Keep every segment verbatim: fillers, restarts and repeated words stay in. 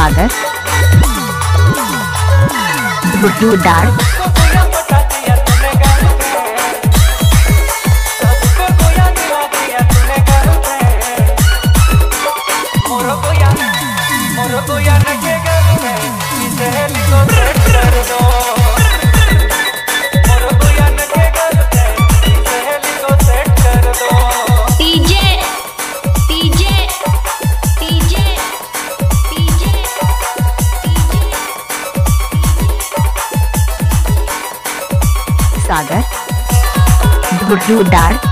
सागर ढुढुदार सागर ढुढुदार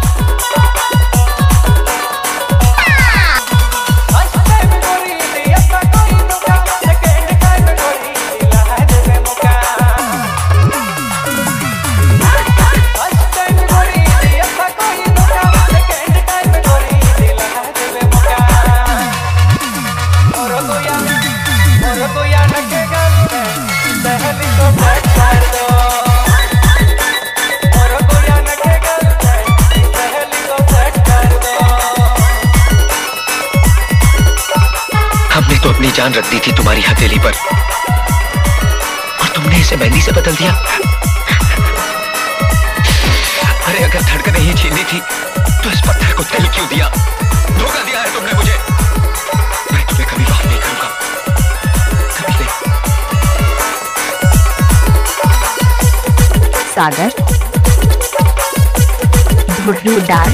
तो अपनी जान रख दी थी तुम्हारी हथेली पर और तुमने इसे मेहंदी से बदल दिया। अरे अगर धड़कनें ही छीननी थी तो इस पत्थर को दिल क्यों दिया? धोखा दिया है तुमने मुझे। मैं तुम्हें कभी माफ नहीं करूंगा, कभी नहीं। सागर ढुढुदार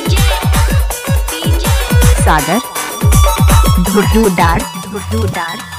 सागर ढुढुदार ढुढुदार